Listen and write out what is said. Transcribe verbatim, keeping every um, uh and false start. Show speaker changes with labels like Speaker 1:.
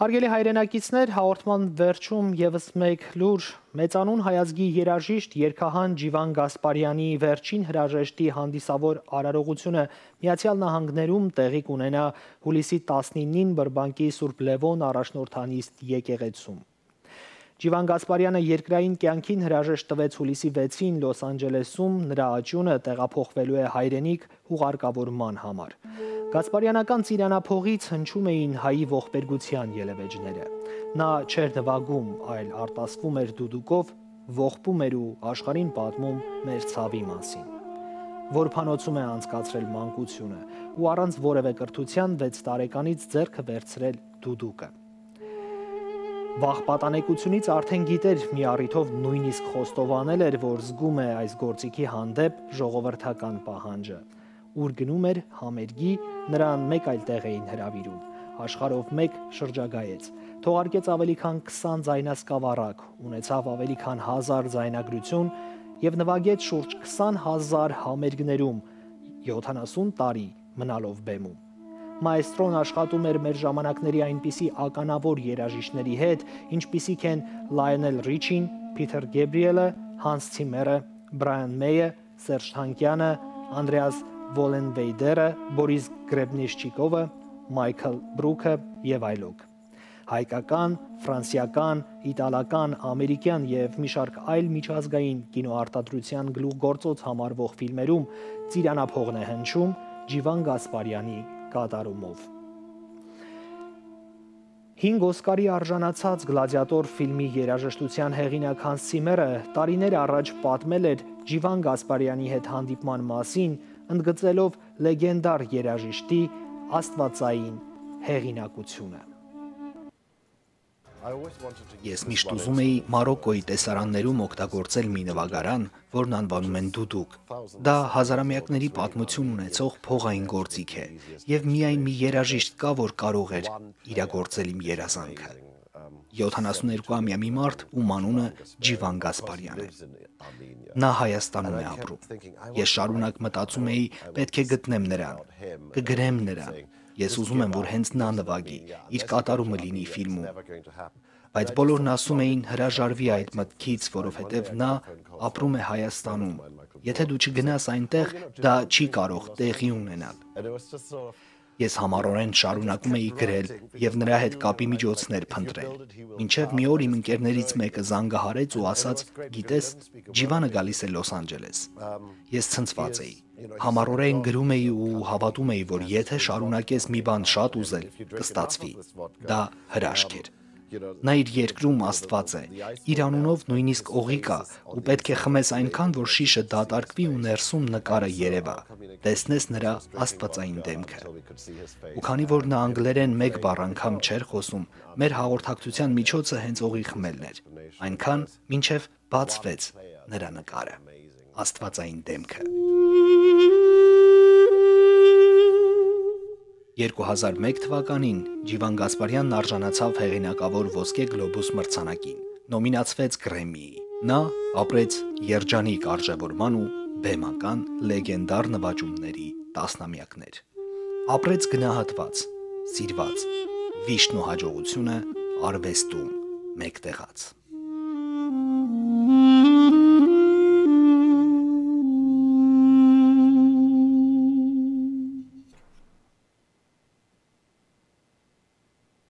Speaker 1: Հարգելի հայրենակիցներ, հաղորդման վերջում ևս մեկ լուր մեծանուն հայազգի երաժիշտ երգահան Ջիվան Գասպարյանի վերջին հրաժեշտի հանդիսավոր արարողությունը Միացյալ Նահանգներում տեղի կունենա հուլիսի տասնինին Բրբանկի Սուրբ Լևոն առաջնորդանիստ եկեղեցում։ Ջիվան Գասպարյանը երկրային կյանքին հրաժեշտ տվեց հուլիսի վեցին Լոս Անջելեսում, նրա աճյունը տեղափոխվելու է հայրենիք հուղարկավորման համար։ Գասպարյանական ծիրանափողից հնչում էին հայի ողբերգության ելևէջները։ Նա չէր նվագում, այլ արտասվում էր դուդուկով, ողբում էր ու աշխարհին պատմում մեր ցավի մասին։ Որբանոցում է անցկացրել մանկությունը ու առանց որևէ կրթության վեց տարեկանից ձեռքը վերցրել դուդուկը։ Վաղ պատանեկությունից արդեն գիտեր մի առիթով նույնիսկ խոստովանել էր, որ զգում է այս գործիքի հանդեպ ժողովրդական պահանջը։ Ուր գնում էր համերգի, նրան մեկ այլ տեղ էին հրավիրում, աշխարհով մեկ շրջագայեց, թողարկեց ավելի քան քսան ձայնասկավառակ, ունեցավ ավելի քան հազար ձայնագրություն և նվագեց շուրջ քսան հազար համերգներում, յոթանասուն տարի մնալով բեմում։ Մայստրոն աշխատում էր մեր ժամանակների այնպիսի ականավոր երաժիշտների հետ, ինչպիսիք են Լայոնել Ռիչին, Փիթեր Գեբրիելը, Հանս Ցիմերը, Բրայան Մեյը, Սերժ Թանկյանը, Անդրեաս Վոլենվեյդերը, Բորիս Գրեբնիշչիկովը, Մայքլ Բրուքը և այլոք։ Հայկական, ֆրանսիական, իտալական, ամերիկյան և մի շարք այլ միջազգային կինոարտադրության գլուխգործոց համարվող ֆիլմերում ծիրանափողն է հնչում Ջիվան Գասպարյանի կատարումով։ Հինգ Օսկարի արժանացած Գլադիատոր ֆիլմի երաժշտության հեղինակ Հանս Ցիմերը տարիներ առաջ պատմել էր Ջիվան Գասպարյանի հետ հանդիպման մասին, ընդգծելով լեգենդար երաժիշտի աստվածային հեղինակությունը։
Speaker 2: Ես միշտ ուզում էի Մարոկկոյի տեսարաններում օգտագործել մի նվագարան, որն անվանում են դուդուկ։ Դա հազարամյակների պատմություն ունեցող փողային գործիք է, և միայն մի երաժիշտ կա, որ կարող էր իրագործել իմ երազանքը։ յոթանասունյոթամյա մի մարդ, ում անունը Ջիվան Գասպարյան է։ Նա Հայաստանում է ապրում։ Ես շարունակ մտածում էի, պետք է գտնեմ նրան, կգրեմ նրան։ Ես ուզում եմ, որ հենց նա նվագի, իր կատարումը լինի ֆիլմում։ Բայց բոլորն ասում էին հրաժարվի այդ մտքից, որովհետև նա ապրում է Հայաստանում։ Եթե դու չգնաս այնտեղ, դա չի կարող տեղի ունենալ։ Ես համառորեն շարունակում էի գրել և նրա հետ կապի միջոցներ փնտրել, մինչև մի օր իմ ընկերներից մեկը զանգահարեց ու ասաց, գիտես, Ջիվանը գալիս է Լոս Անջելես։ Ես ցնցված էի, համառորեն գրում էի ու հավատում էի, որ եթե շարունակես մի բան շատ ուզել, կստացվի։ Դա հրաշք էր։ Նա իր երկրում Աստված է, իր անունով նույնիսկ օղի կա, ու պետք է խմես այնքան, որ շիշը դատարկվի ու ներսում նկարը երևա, տեսնես նրա աստվածային դեմքը։ Ու քանի որ նա անգլերեն մեկ բառ անգամ չէր խոսում, մեր հաղորդակցության միջոցը հենց օղի խմելն էր, այնքան, մինչև բացվեց նրա նկարը, աստվածային դեմքը։ երկու հազար մեկ թվականին Ջիվան Գասպարյանն արժանացավ հեղինակավոր Ոսկե Գլոբուս մրցանակին, նոմինացվեց Գրեմմիի։ Նա ապրեց երջանիկ արժևորման ու բեմական լեգենդար նվաճումների տասնամյակներ։ Ապրեց գնահատված, սիրված, վիշտն ու հաջողությունը արվեստում մեկտեղած։